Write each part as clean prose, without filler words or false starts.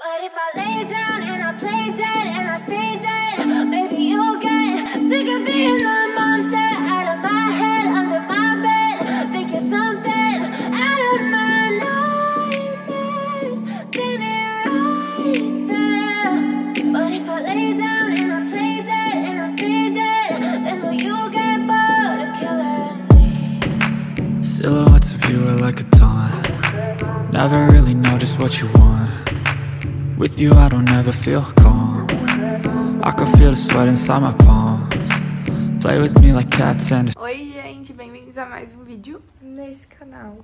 But if I lay down and I play dead and I stay dead, maybe you'll get sick of being the monster out of my head, under my bed. Think you're something out of my nightmares, standing right there. But if I lay down and I play dead and I stay dead, then will you get bored of killing me? Silhouettes of you are like a taunt. Never really know just what you want. With you I don't ever feel calm. I can feel the sweat inside my palms. Play with me like cats and... Oi gente, bem-vindos a mais um vídeo nesse canal.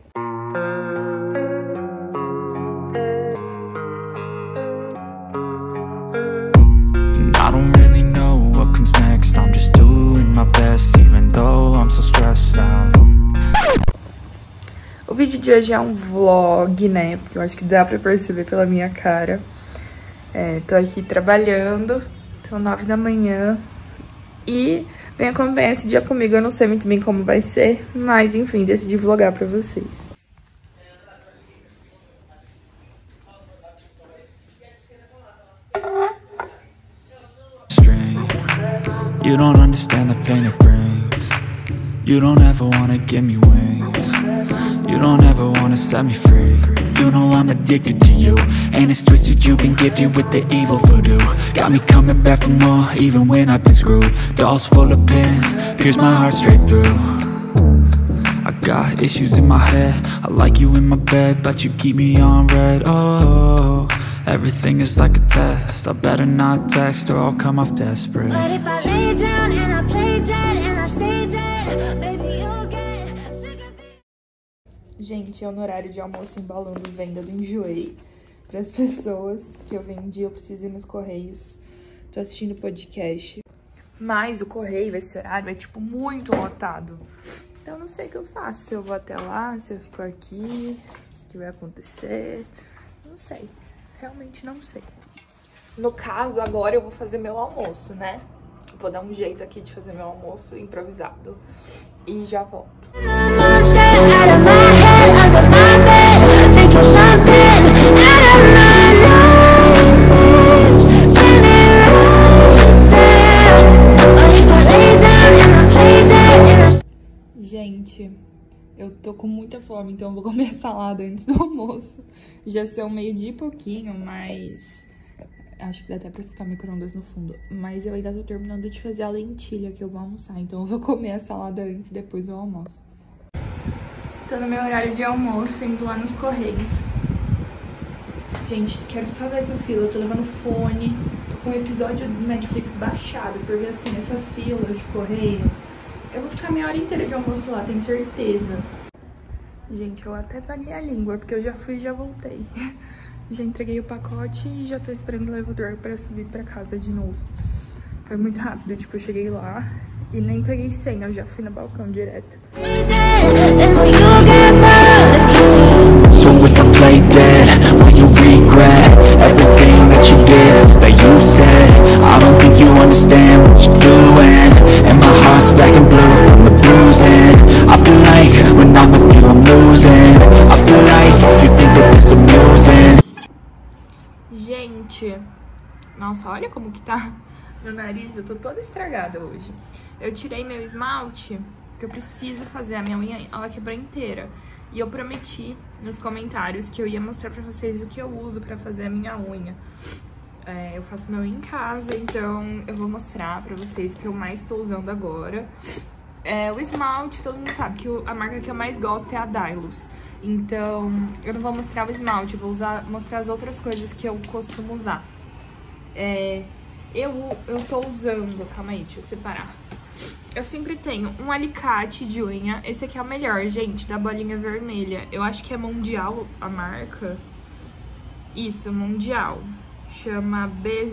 I don't really know what comes next. I'm just doing my best, even though I'm so stressed out. O vídeo de hoje é um vlog, né? Porque eu acho que dá pra perceber pela minha cara. Tô aqui trabalhando, são 9 da manhã. E vem acompanhar esse dia comigo, eu não sei muito bem como vai ser. Mas enfim, decidi vlogar pra vocês. You don't understand the pain it brings. You don't ever wanna give me wings. You don't ever wanna set me free. You know I'm addicted to you, and it's twisted, you've been gifted with the evil voodoo. Got me coming back for more, even when I've been screwed. Dolls full of pins, pierce my heart straight through. I got issues in my head, I like you in my bed, but you keep me on red. Oh, everything is like a test, I better not text or I'll come off desperate. But if I lay down and I play dead and I stay dead, maybe you'll get sick of being... Gente, eu no horário de almoço embalando venda do Enjoei para as pessoas que eu vendi, eu preciso ir nos Correios. Tô assistindo podcast. Mas o Correio, esse horário, é tipo muito lotado. Então eu não sei o que eu faço, se eu vou até lá, se eu fico aqui, o que vai acontecer. Não sei, realmente não sei. No caso, agora eu vou fazer meu almoço, né? Vou dar um jeito aqui de fazer meu almoço improvisado. E já volto. Gente, eu tô com muita fome, então eu vou comer salada antes do almoço. Já são 12:00 e pouquinho, mas... acho que dá até pra escutar micro-ondas no fundo. Mas eu ainda tô terminando de fazer a lentilha que eu vou almoçar, então eu vou comer a salada antes e depois eu almoço. Tô no meu horário de almoço, indo lá nos Correios. Gente, quero só ver essa fila, eu tô levando fone. Tô com um episódio do Netflix baixado, porque assim, essas filas de correio... eu vou ficar meia hora inteira de almoço lá, tenho certeza. Gente, eu até paguei a língua, porque eu já fui e já voltei. Já entreguei o pacote e já tô esperando o elevador pra subir pra casa de novo. Foi muito rápido, tipo, eu cheguei lá e nem peguei senha, eu já fui no balcão direto. So if I play dead, will you regret everything that you did, that you said? I don't think you understand what you're doing, and my heart's black and blue from the bruising. I feel like when I'm with you I'm losing. I feel like you think that this amusing. Gente, nossa, olha como que tá meu nariz, eu tô toda estragada hoje. Eu tirei meu esmalte, que eu preciso fazer, a minha unha, ela quebrou inteira. E eu prometi nos comentários que eu ia mostrar pra vocês o que eu uso pra fazer a minha unha. Eu faço meu unha em casa, então eu vou mostrar pra vocês o que eu mais tô usando agora. O esmalte, todo mundo sabe que a marca que eu mais gosto é a Dylos. Então, eu não vou mostrar o esmalte, eu vou mostrar as outras coisas que eu costumo usar. Eu tô usando... calma aí, deixa eu separar. Eu sempre tenho um alicate de unha. Esse aqui é o melhor, gente, da bolinha vermelha. Eu acho que é Mundial a marca. Isso, Mundial. Chama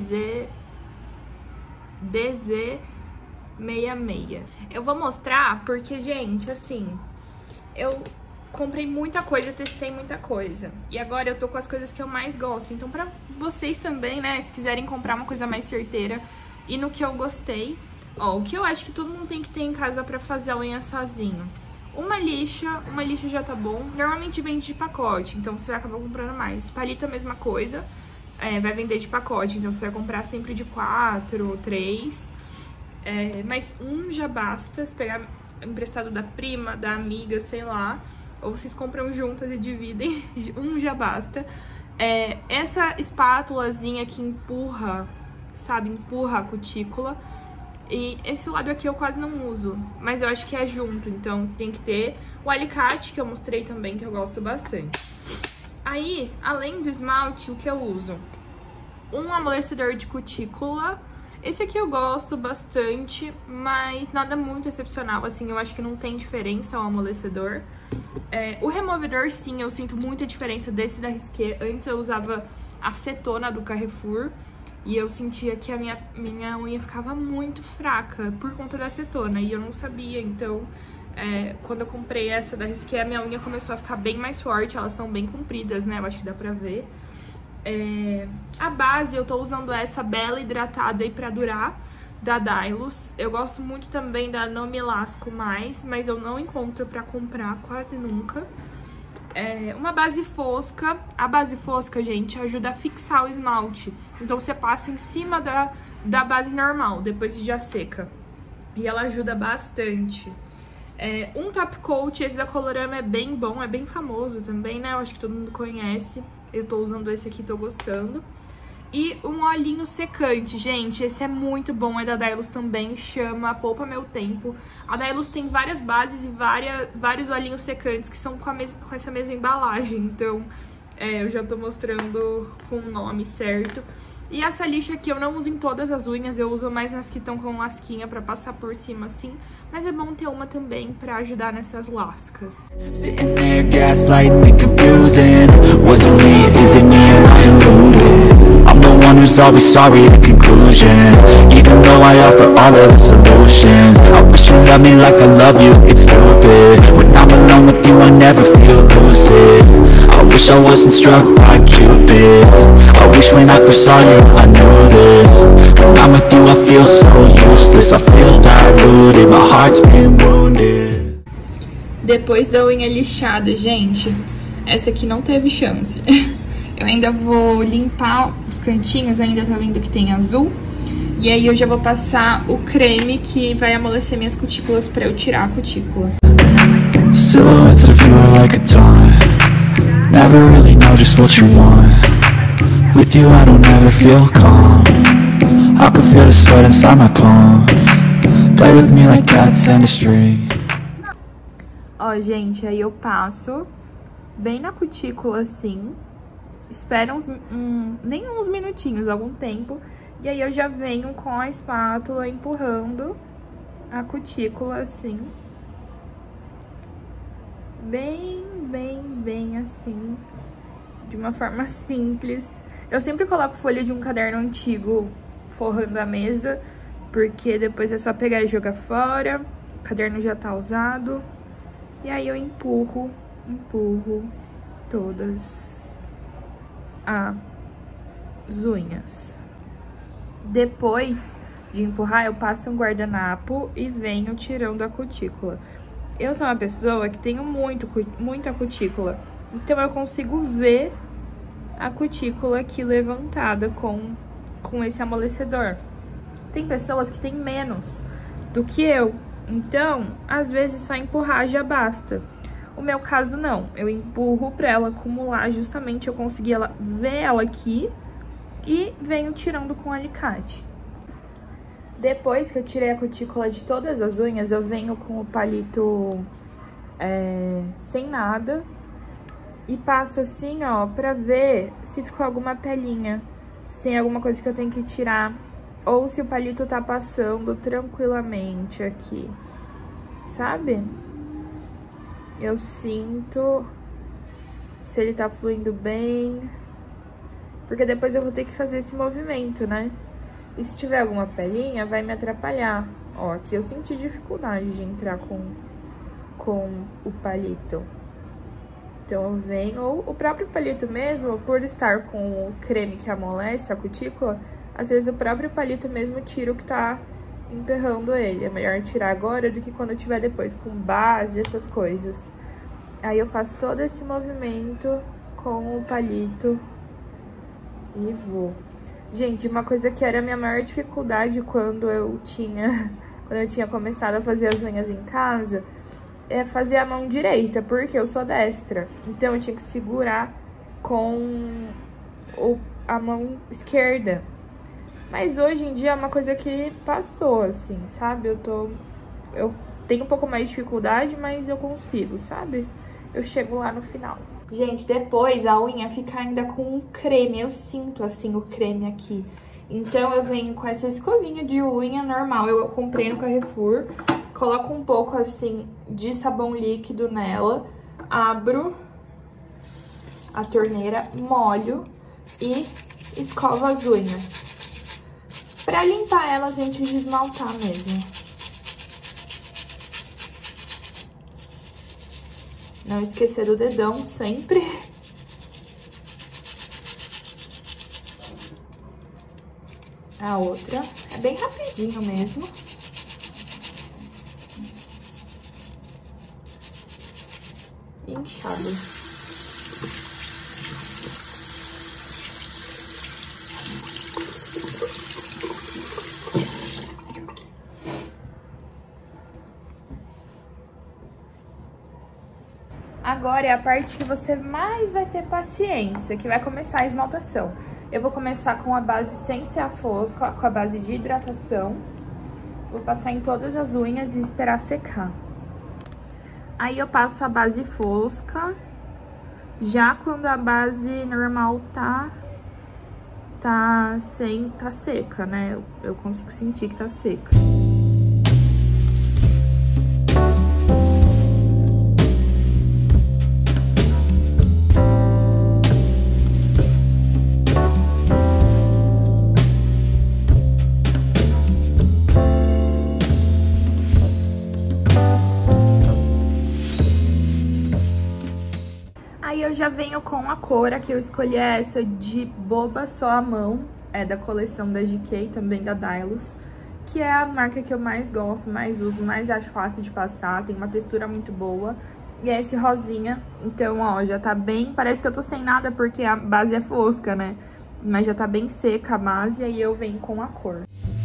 DZ66. Eu vou mostrar porque, gente, assim... eu comprei muita coisa, testei muita coisa. E agora eu tô com as coisas que eu mais gosto. Então, pra vocês também, né, se quiserem comprar uma coisa mais certeira e no que eu gostei... ó, o que eu acho que todo mundo tem que ter em casa pra fazer a unha sozinho. Uma lixa já tá bom. Normalmente vende de pacote, então você vai acabar comprando mais. Palito a mesma coisa. vai vender de pacote, então você vai comprar sempre de 4 ou 3. Mas um já basta, se pegar emprestado da prima, da amiga, sei lá. Ou vocês compram juntas e dividem, um já basta. Essa espátulazinha que empurra, sabe, empurra a cutícula. E esse lado aqui eu quase não uso, mas eu acho que é junto, então tem que ter. O alicate, que eu mostrei também, que eu gosto bastante. Aí, além do esmalte, o que eu uso? Um amolecedor de cutícula. Esse aqui eu gosto bastante, mas nada muito excepcional, assim, eu acho que não tem diferença o amolecedor. O removedor, sim, eu sinto muita diferença desse da Risqué. Antes eu usava acetona do Carrefour e eu sentia que a minha unha ficava muito fraca por conta da acetona e eu não sabia, então quando eu comprei essa da Risqué, a minha unha começou a ficar bem mais forte, elas são bem compridas, né, eu acho que dá pra ver. A base, eu tô usando essa Bela Hidratada aí pra durar, da Dylos. Eu gosto muito também da Não Me Lasco Mais, mas eu não encontro pra comprar quase nunca. Uma base fosca. A base fosca, gente, ajuda a fixar o esmalte. Então você passa em cima da base normal, depois já seca. E ela ajuda bastante. Um top coat, esse da Colorama é bem bom, é bem famoso também, né? Eu acho que todo mundo conhece. Eu tô usando esse aqui, tô gostando. E um olhinho secante, gente, esse é muito bom, é da Dylos também, chama Poupa Meu Tempo. A Dylos tem várias bases e vários olhinhos secantes que são com essa mesma embalagem, então eu já tô mostrando com o nome certo. E essa lixa aqui eu não uso em todas as unhas, eu uso mais nas que estão com lasquinha pra passar por cima assim, mas é bom ter uma também pra ajudar nessas lascas. Sitting there gaslighting and confusing. Was it me? Is it me? Am I deluded? I'm the one who's always sorry, the conclusion. Even though I offer all of the solutions, I wish you loved me like I love you, it's stupid. When I'm alone with you I never feel lucid. I wish I wasn't struck by Cupid. I wish when I first saw you I knew this. When I'm with you I feel so useless. I feel diluted, my heart's been wounded. Depois da unha lixada, gente, essa aqui não teve chance. Eu ainda vou limpar os cantinhos, ainda tá vendo que tem azul. E aí eu já vou passar o creme que vai amolecer minhas cutículas pra eu tirar a cutícula. Silhouettes of you are like a taunt. Never really know just what you want. With you I don't ever feel calm. I can feel the sweat inside my palm. Play with me like cats and a string. Ó, gente, aí eu passo bem na cutícula assim. Espera nem uns minutinhos, algum tempo. E aí eu já venho com a espátula empurrando a cutícula assim. Bem assim. De uma forma simples. Eu sempre coloco folha de um caderno antigo forrando a mesa, porque depois é só pegar e jogar fora. O caderno já tá usado. E aí eu empurro todas as unhas. Depois de empurrar, eu passo um guardanapo e venho tirando a cutícula. Eu sou uma pessoa que tenho muita cutícula, então eu consigo ver a cutícula aqui levantada com esse amolecedor. Tem pessoas que têm menos do que eu, então, às vezes só empurrar já basta. O meu caso não, eu empurro pra ela acumular, justamente eu consegui ver ela aqui e venho tirando com o alicate. Depois que eu tirei a cutícula de todas as unhas, eu venho com o palito sem nada e passo assim, ó, pra ver se ficou alguma pelinha, se tem alguma coisa que eu tenho que tirar, ou se o palito tá passando tranquilamente aqui, sabe? Eu sinto se ele tá fluindo bem, porque depois eu vou ter que fazer esse movimento, né? E se tiver alguma pelinha, vai me atrapalhar. Ó, aqui eu senti dificuldade de entrar com o palito. Então eu venho, ou o próprio palito mesmo, por estar com o creme que amolece a cutícula, às vezes o próprio palito mesmo tira o que tá emperrando ele. É melhor tirar agora do que quando eu tiver depois com base, essas coisas. Aí eu faço todo esse movimento com o palito E vou. Gente, uma coisa que era a minha maior dificuldade quando eu tinha começado a fazer as unhas em casa é fazer a mão direita, porque eu sou destra. Então eu tinha que segurar com a mão esquerda. Mas hoje em dia é uma coisa que passou, assim, sabe? Eu tenho um pouco mais de dificuldade, mas eu consigo, sabe? Eu chego lá no final. Gente, depois a unha fica ainda com um creme. Eu sinto, assim, o creme aqui. Então, eu venho com essa escovinha de unha normal. Eu comprei no Carrefour. Coloco um pouco, assim, de sabão líquido nela. Abro a torneira, molho e escovo as unhas. Pra limpar elas antes de esmaltar mesmo. Não esquecer do dedão sempre. A outra é bem rapidinho mesmo. Enxágue. Agora é a parte que você mais vai ter paciência, que vai começar a esmaltação. Eu vou começar com a base sem ser a fosca, com a base de hidratação. Vou passar em todas as unhas e esperar secar. Aí eu passo a base fosca, já quando a base normal tá seca, né? Eu consigo sentir que tá seca. Aí eu já venho com a cor, aqui eu escolhi essa de Boba Só a Mão, é da coleção da GK, também da Dylos, que é a marca que eu mais gosto, mais uso, mais acho fácil de passar, tem uma textura muito boa. E é esse rosinha, então ó, já tá bem, parece que eu tô sem nada porque a base é fosca, né? Mas já tá bem seca a base, aí eu venho com a cor.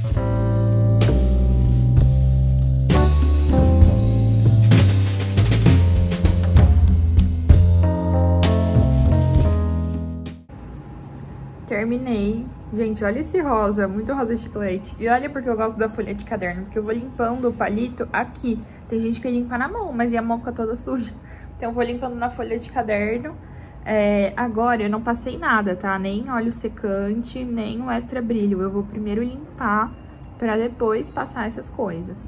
Terminei. Gente, olha esse rosa, muito rosa chiclete. E olha porque eu gosto da folha de caderno, porque eu vou limpando o palito aqui. Tem gente que limpa na mão, mas e a mão fica toda suja. Então eu vou limpando na folha de caderno. Agora eu não passei nada, tá? Nem óleo secante, nem o extra brilho. Eu vou primeiro limpar pra depois passar essas coisas.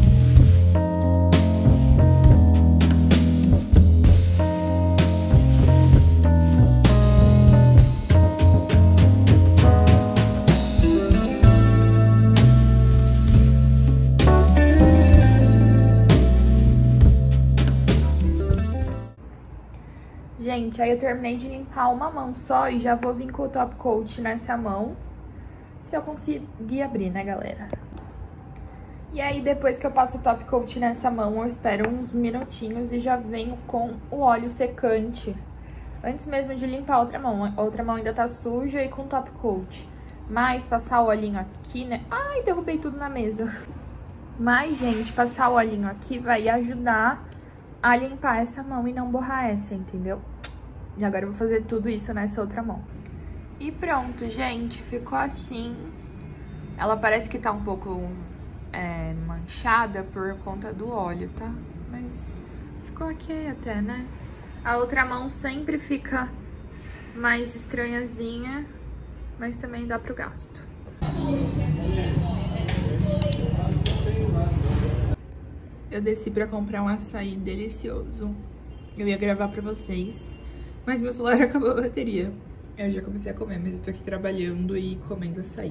Gente, aí eu terminei de limpar uma mão só e já vou vir com o top coat nessa mão. Se eu conseguir abrir, né, galera? E aí, depois que eu passo o top coat nessa mão, eu espero uns minutinhos e já venho com o óleo secante. Antes mesmo de limpar a outra mão ainda tá suja e com top coat. Mas passar o olhinho aqui, né? Ai, derrubei tudo na mesa. Mas, gente, passar o olhinho aqui vai ajudar a limpar essa mão e não borrar essa, entendeu? E agora eu vou fazer tudo isso nessa outra mão. E pronto, gente, ficou assim. Ela parece que tá um pouco manchada por conta do óleo, tá? Mas ficou ok até, né? A outra mão sempre fica mais estranhazinha, mas também dá pro gasto. Eu desci pra comprar um açaí delicioso. Eu ia gravar pra vocês, mas meu celular acabou a bateria. Eu já comecei a comer, mas eu tô aqui trabalhando e comendo açaí.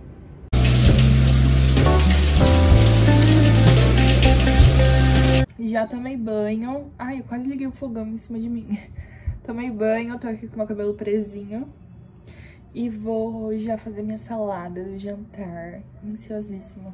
Já tomei banho. Ai, eu quase liguei o fogão em cima de mim. Tomei banho, tô aqui com meu cabelo presinho. E vou já fazer minha salada do jantar. Ansiosíssima.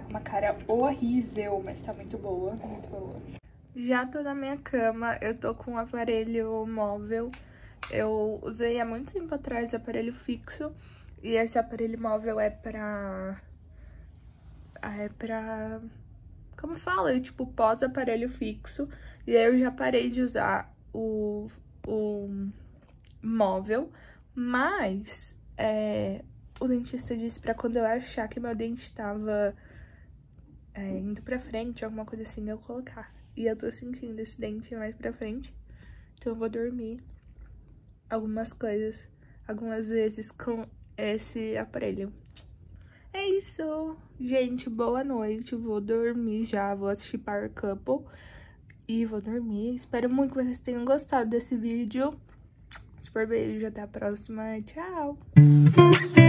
com uma cara horrível, mas tá muito boa, muito boa. Já tô na minha cama, eu tô com um aparelho móvel. Eu usei há muito tempo atrás aparelho fixo. E esse aparelho móvel é pra... como fala? Tipo, pós-aparelho fixo. E aí eu já parei de usar o móvel. Mas, o dentista disse pra quando eu achar que meu dente tava indo pra frente, alguma coisa assim, eu colocar. E eu tô sentindo esse dente mais pra frente. Então eu vou dormir algumas vezes com esse aparelho. É isso, gente, boa noite, vou dormir já, vou assistir Power Couple e vou dormir. Espero muito que vocês tenham gostado desse vídeo. Super beijo, até a próxima, tchau!